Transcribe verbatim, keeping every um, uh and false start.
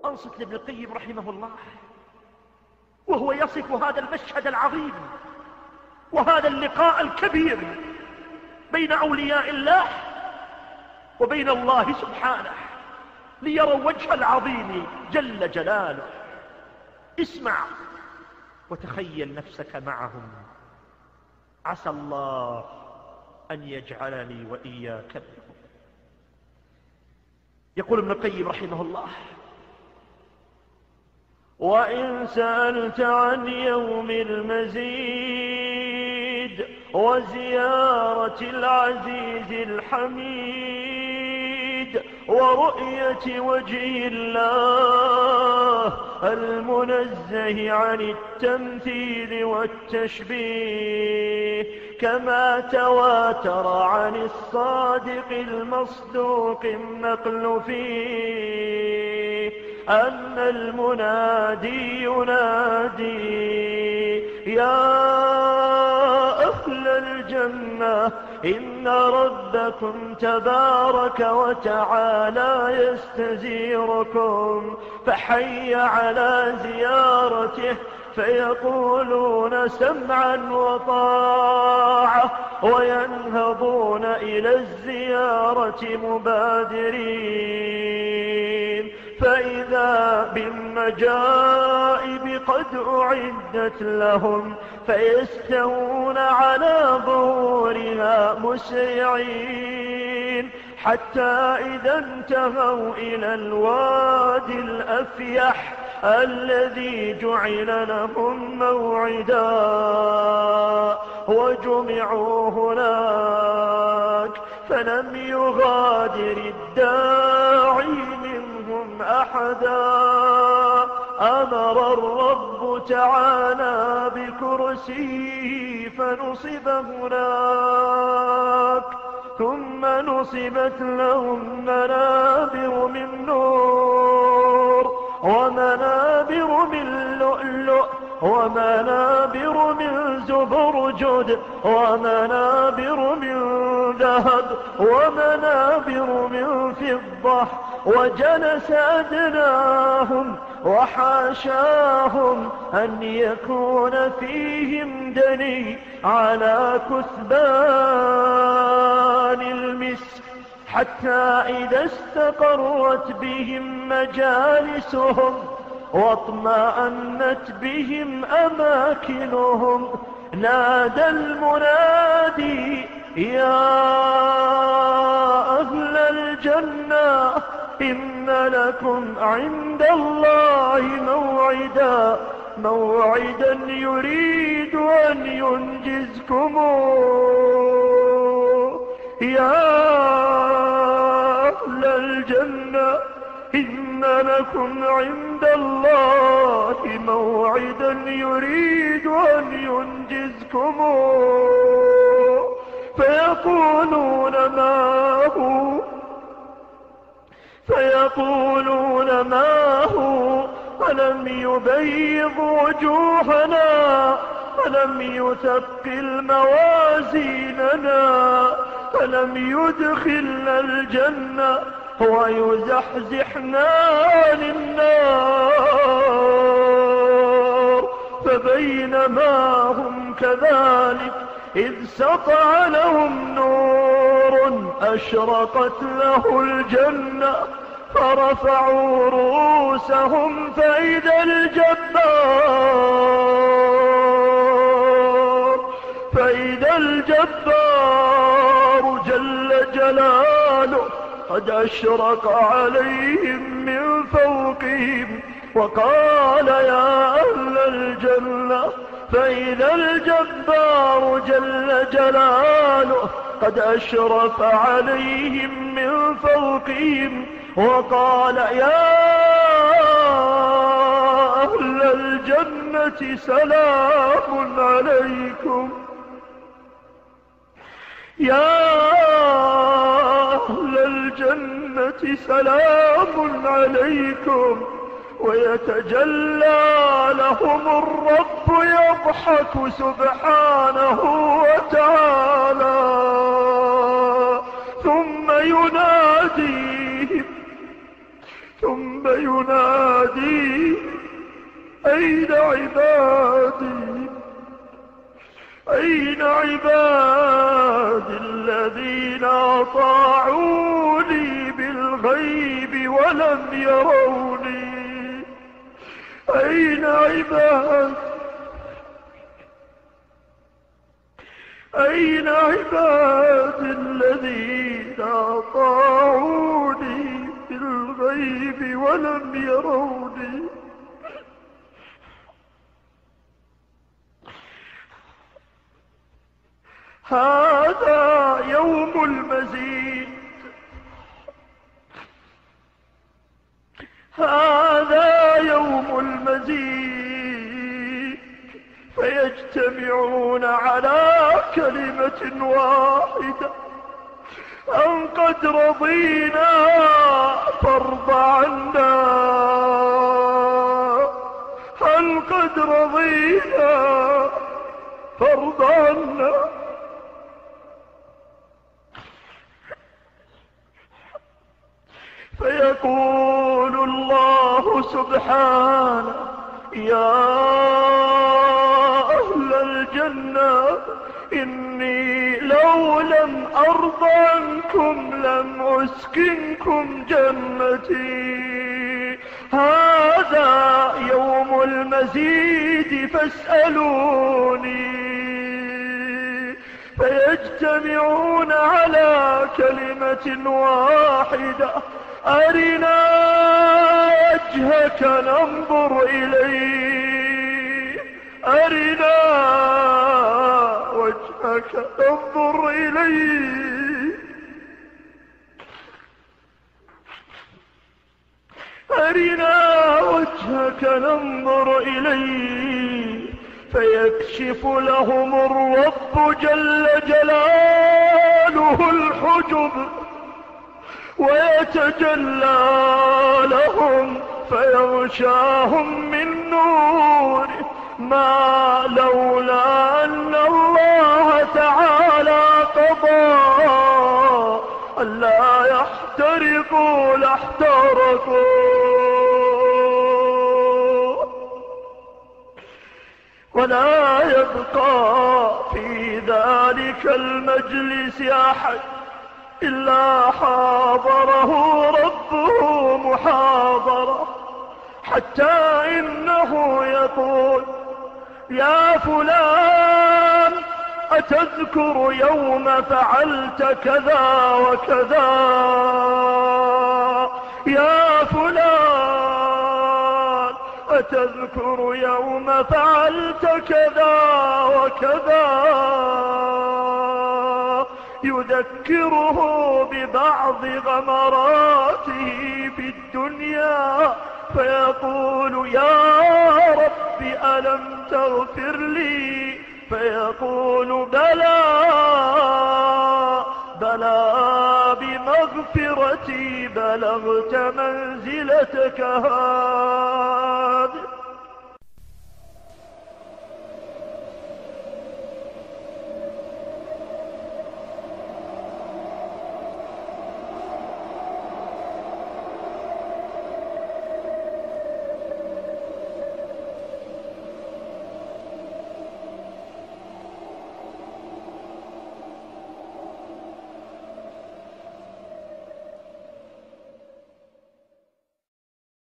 أنصت لابن القيم رحمه الله وهو يصف هذا المشهد العظيم وهذا اللقاء الكبير بين أولياء الله وبين الله سبحانه ليروا وجه العظيم جل جلاله. اسمع وتخيل نفسك معهم، عسى الله أن يجعلني وإياك منهم. يقول ابن القيم رحمه الله: وإن سألت عن يوم المزيد وزيارة العزيز الحميد ورؤية وجه الله المنزه عن التمثيل والتشبيه كما تواتر عن الصادق المصدوق النقل فيه أن المنادي ينادي: يا أهل الجنة إن ربكم تبارك وتعالى يستزيركم، فحي على زيارته فيقولون سمعا وطاعة وينهضون إلى الزيارة مبادرين، فإذا بالمجائب قد أعدت لهم فيستوون على ظهورها مسرعين، حتى إذا انتهوا إلى الوادي الأفيح الذي جعل لهم موعدا وجمعوا هناك فلم يغادر الداعي منهم أحدا، أمر الرب تعالى بكرسيه فنصب هناك، ثم نصبت لهم منابر من نور ومنابر من لؤلؤ ومنابر من زبرجد ومنابر من ذهب ومنابر من فضة، وجلس أدناهم وحاشاهم أن يكون فيهم دني على كثبان المسك، حتى إذا استقرت بهم مجالسهم واطمأنت بهم أماكنهم نادى المنادي: يا أهل الجنة إن لكم عند الله موعدا موعدا يريد أن ينجزكم. يا أهل الجنة إن لكم عند الله موعدا يريد أن ينجزكم، فيقولون ما هو فيقولون ما هو ألم يبيض وجوهنا ألم يثقل موازيننا ألم يدخلنا الجنة ويزحزحنا عن النار، فبينما هم كذلك إذ سطع لهم نور أشرقت له الجنة فرفعوا رؤوسهم فإذا الجبار فإذا الجبار جل جلاله قد أشرق عليهم من فوقهم وقال: يا أهل الجنة فإذا الجبار جل جلاله قد أشرف عليهم من فوقهم وقال: يا أهل الجنة سلام عليكم، يا أهل الجنة سلام عليكم، ويتجلى لهم الرب يضحك سبحانه وتعالى، ثم يناديهم ثم فينادي أين عبادي أين عبادي الذين أطاعوني بالغيب ولم يروني أين عبادي أين عبادي الذين أطاعوني بالغيب ولم يروني هذا يوم المزيد هذا يوم المزيد فيجتمعون على كلمة واحدة أن قد رضينا فارض عنا أن قد رضينا فارض عنا فيقول الله سبحانه يا أهل الجنة إني لو لم أرض عنكم لم أسكنكم جنتي هذا يوم المزيد فاسألوني فيجتمعون على كلمة واحدة أرنا وجهك ننظر إليه أرنا وجهك ننظر إليه أرنا وجهك ننظر إليه فيكشف لهم الرب جل جلاله الحجب ويتجلى لهم فيغشاهم من نور ما لولا أن الله تعالى قضى ألا يحترقوا لاحترقوا ولا يبقى في ذلك المجلس أحد إلا حاضره ربه محاضرة حتى إنه يقول يا فلان أتذكر يوم فعلت كذا وكذا يا فلان أتذكر يوم فعلت كذا وكذا يذكره ببعض غمراته في الدنيا فيقول يا رب ألم تغفر لي فيقول بلى بلى بمغفرتي بلغت منزلتك هذه